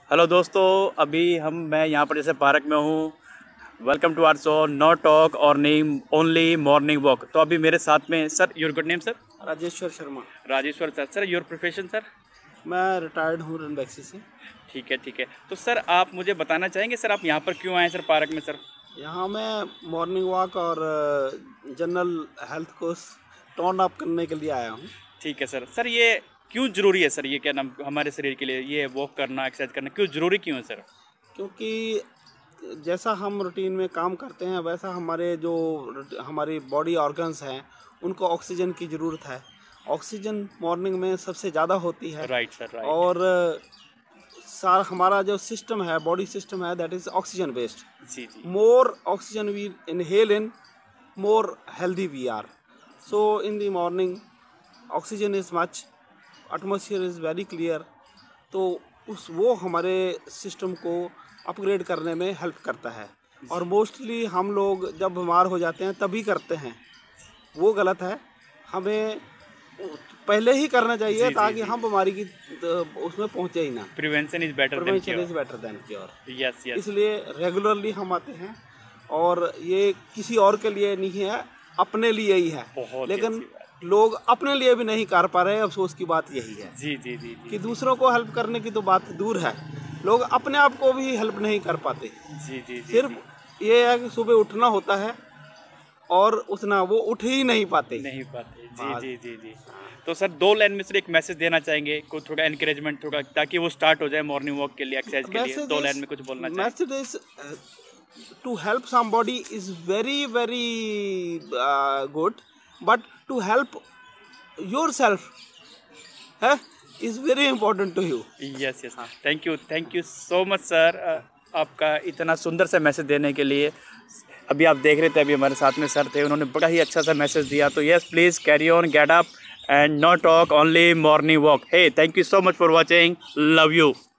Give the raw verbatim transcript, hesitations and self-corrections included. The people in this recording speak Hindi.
हेलो दोस्तों, अभी हम मैं यहाँ पर जैसे पार्क में हूँ। Welcome to our show no talk और नेम ओनली मॉर्निंग वॉक। तो अभी मेरे साथ में sir, your good name sir? Rajeshwar Sharma. Rajeshwar sir. Sir your profession sir? मैं रिटायर्ड हूँ रनबैक्सी से। ठीक है ठीक है। तो सर आप मुझे बताना चाहेंगे सर, आप यहाँ पर क्यों आए सर पार्क में सर? यहाँ मैं मॉर्निंग वॉक और जनरल हेल्थ को टोन अप करने के लिए आया हूँ। ठीक है सर। सर ये क्यों ज़रूरी है सर, ये क्या नाम हमारे शरीर के लिए ये वॉक करना, एक्सरसाइज करना क्यों ज़रूरी क्यों है सर? क्योंकि जैसा हम रूटीन में काम करते हैं वैसा हमारे जो हमारी बॉडी ऑर्गन्स हैं उनको ऑक्सीजन की ज़रूरत है। ऑक्सीजन मॉर्निंग में सबसे ज़्यादा होती है। Right sir, right. और सारा हमारा जो सिस्टम है, बॉडी सिस्टम है, दैट इज़ ऑक्सीजन बेस्ड। जी जी। More oxygen we inhale in, more healthy we are. So in the morning oxygen is much, atmosphere is very clear. तो उस वो हमारे सिस्टम को अपग्रेड करने में हेल्प करता है। और मोस्टली हम लोग जब बीमार हो जाते हैं तभी करते हैं, वो गलत है। हमें पहले ही करना चाहिए ताकि हम बीमारी की उसमें पहुंचे ही ना। Prevention is better than prevention is better than cure. Yes yes. इसलिए रेगुलरली हम आते हैं और ये किसी और के लिए नहीं है, अपने लिए ही है। लेकिन लोग अपने लिए भी नहीं कर पा रहे। अफसोस की बात यही है जी जी जी, जी कि दूसरों को हेल्प करने की तो बात दूर है, लोग अपने आप को भी हेल्प नहीं कर पाते। जी जी, जी सिर्फ ये है कि सुबह उठना होता है और उठना वो उठ ही नहीं पाते नहीं पाते जी जी जी जी। तो सर दो लाइन में सर एक मैसेज देना चाहेंगे, को थोड़ा एनकरेजमेंट थोड़ा, ताकि वो स्टार्ट हो जाए मॉर्निंग वॉक के लिए, एक्सरसाइज के लिए। दो लाइन में कुछ बोलना चाहिए। Message is to help somebody is very very good, but to help yourself है is very important to you. Yes yes, thank you thank you so much sir, आपका इतना सुंदर सा मैसेज देने के लिए। अभी आप देख रहे थे, अभी हमारे साथ में सर थे, उन्होंने बड़ा ही अच्छा सा मैसेज दिया। तो yes please carry on, get up and not talk only morning walk. Hey thank you so much for watching, love you.